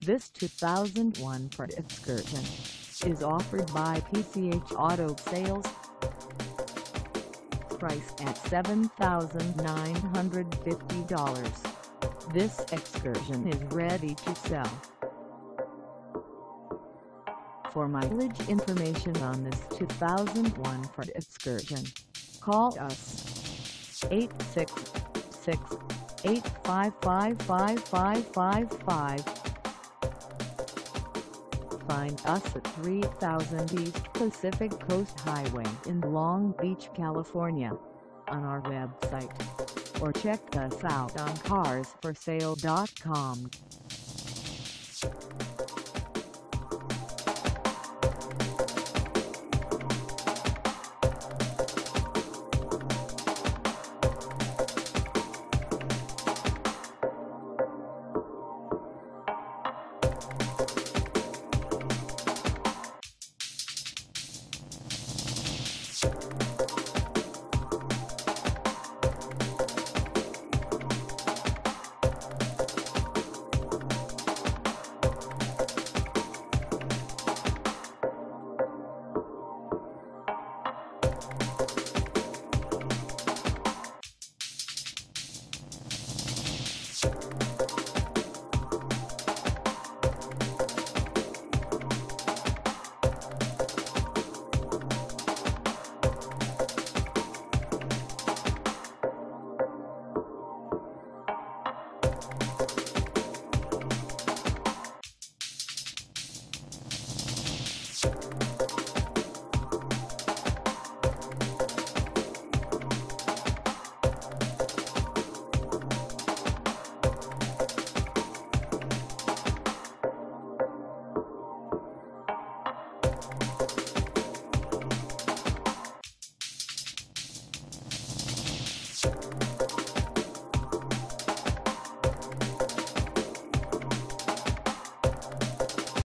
This 2001 Ford Excursion is offered by PCH Auto Sales. Price at $7,950. This Excursion is ready to sell. For mileage information on this 2001 Ford Excursion, call us 866-855-5555. Find us at 3000 East Pacific Coast Highway in Long Beach, California, on our website, or check us out on carsforsale.com.